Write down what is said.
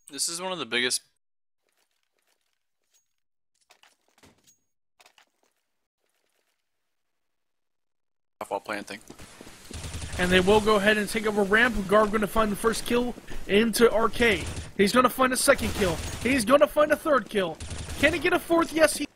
This is one of the biggest. While planting. And they will go ahead and take over ramp. Garb going to find the first kill into Arcade. He's going to find a second kill. He's going to find a third kill. Can he get a fourth? Yes, he